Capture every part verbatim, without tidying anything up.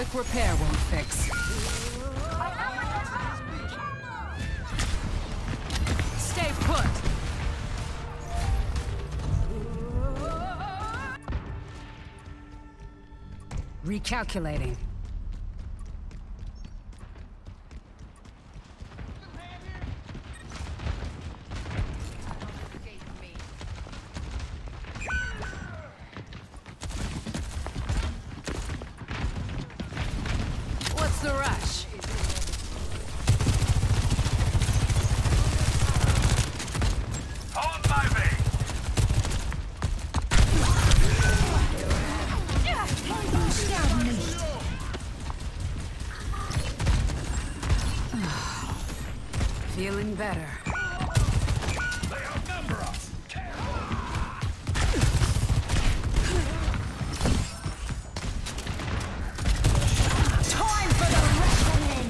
quick repair won't fix. Stay put! Recalculating. What's the rush? On my way! Feeling better. They outnumber us! Time for the reckoning!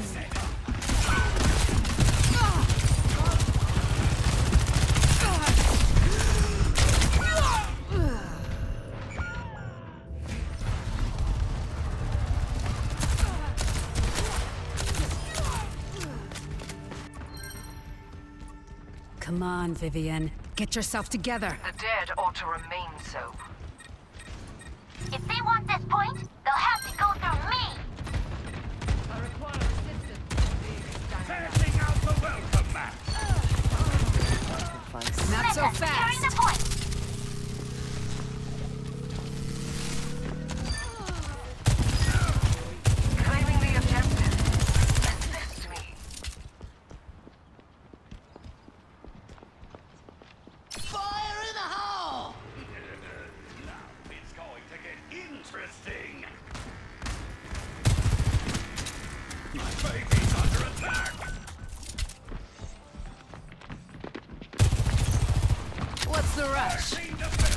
Come on, Vivian. Get yourself together. The dead ought to remain so. If they want this point, they'll have to go through me! I require assistance. Passing out the welcome mat! Not so Mecca, securing the fast. point! Claiming the objective. Assist me. Fire in the hole! Now it's going to get interesting! My baby's under attack! What's the rush? Seem to fit.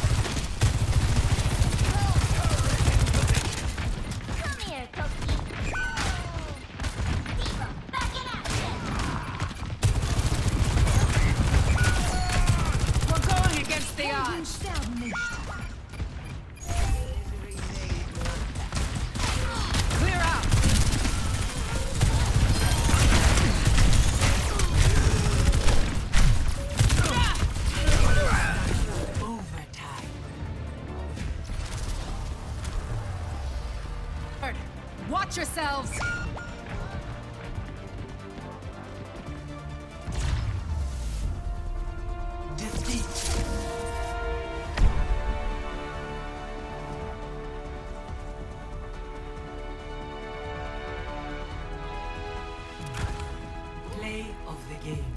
Come here, Cookie! Diva, back in action! We're going against the odds. Clear out. Overtime. Watch yourselves. Play of the game.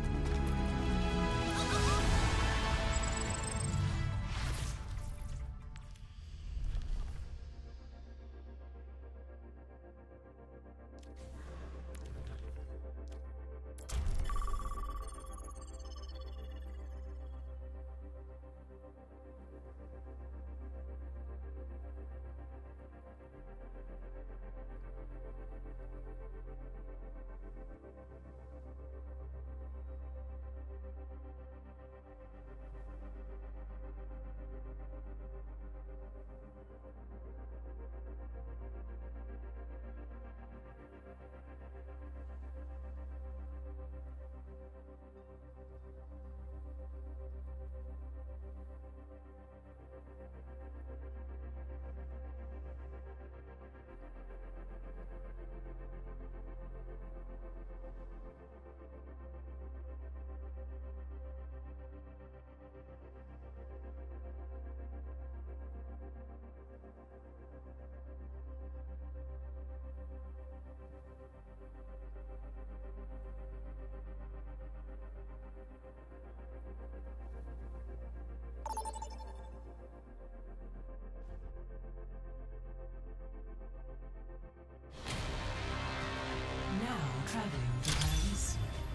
Traveling to Paris.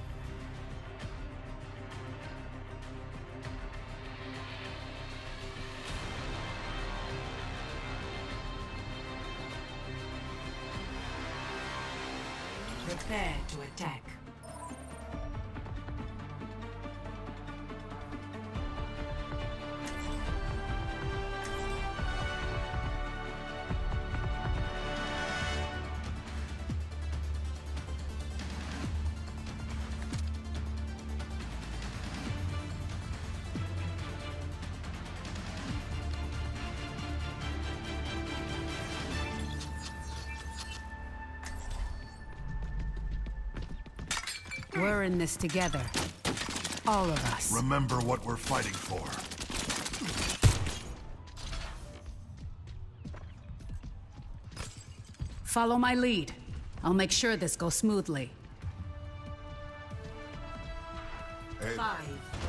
Prepare to attack. We're in this together. All of us. Remember what we're fighting for. Follow my lead. I'll make sure this goes smoothly. Five.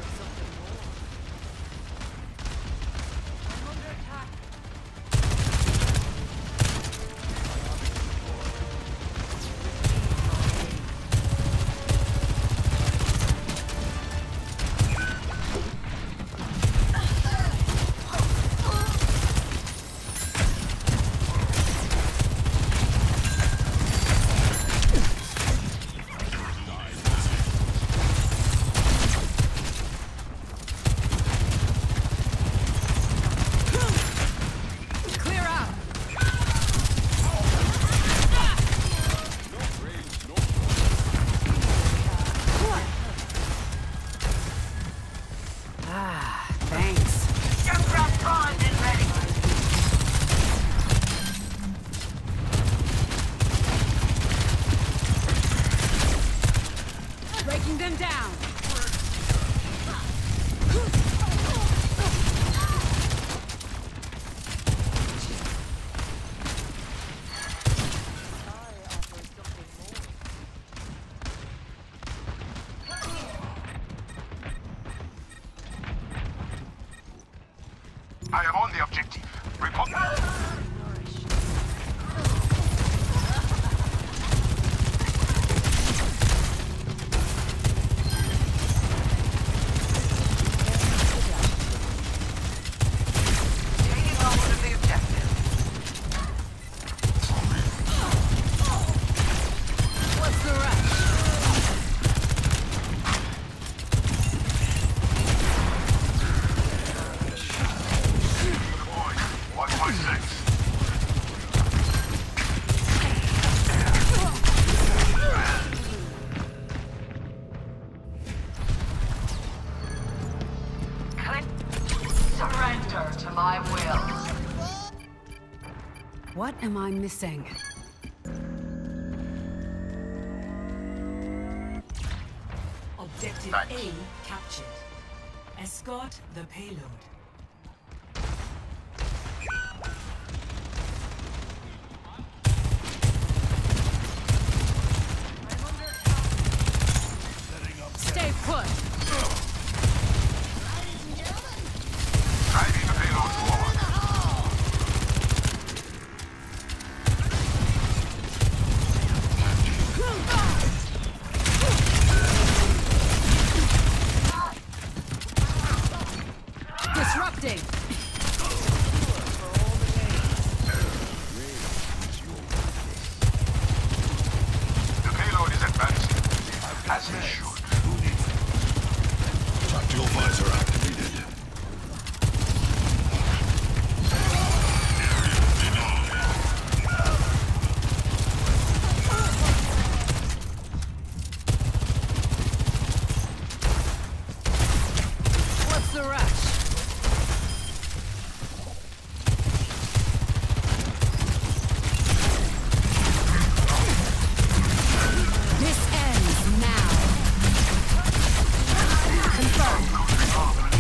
Breaking them down. I am on the objective. Report. Surrender to my will. What am I missing? Objective Thanks. A captured. Escort the payload. Stay put. Driving the payload forward. Disrupting. The payload is advancing. As it should. Tactical visor activated. What's the rush? This ends now. Confirmed.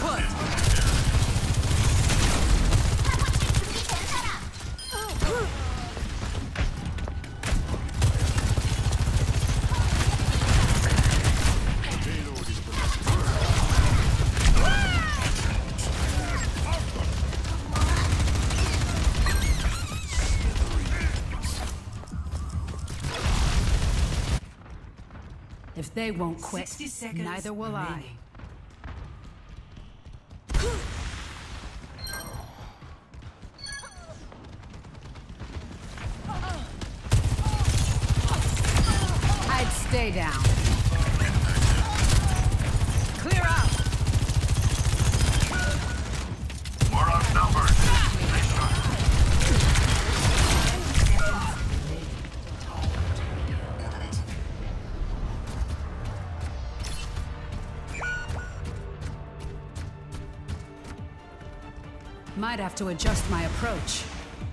foot! If they won't quit, sixty seconds neither will I. remaining. I'd stay down. Clear out! We're outnumbered. Might have to adjust my approach.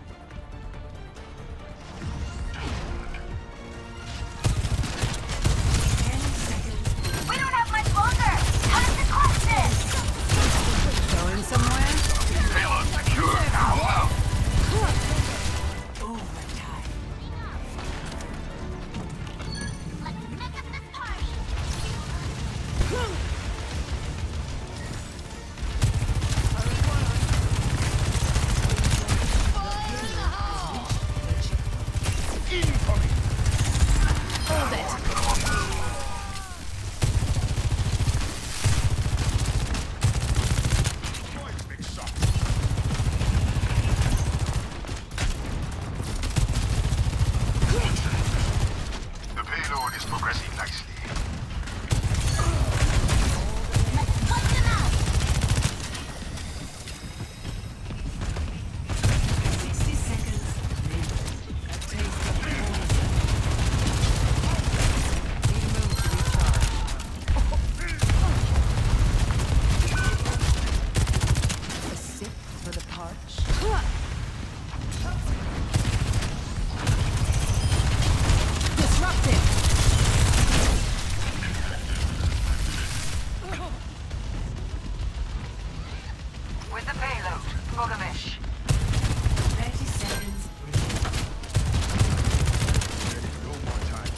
We don't have much longer. Time to crush this. Going somewhere? Payload secure. Now out. Overtime. Let's pick up this party. Hold it! The payload is progressing nicely. Bust them out. sixty seconds remaining. Taste of poison. A sip for the parch. Disrupted! With the payload, Bogamish. thirty seconds remaining. Ready to go more time.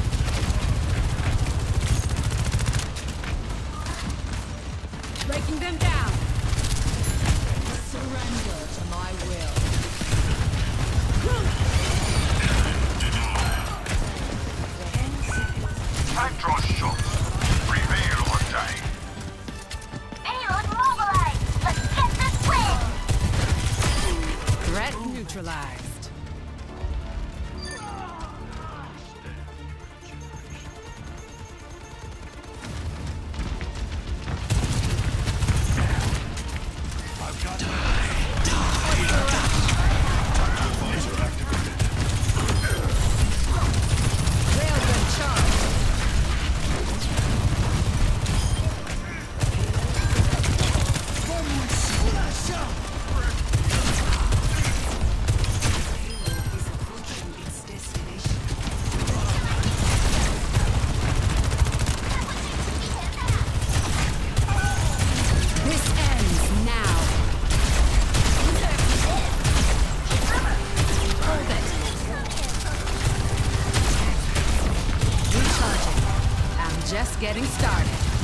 Breaking them down! Surrender to my will. ten seconds. Time draws short. Prevail or die. Payload mobilized. Let's get this win. Threat neutralized. Railgun charge. Payload is approaching its destination. This ends now. Hold it. Recharging. I'm just getting started.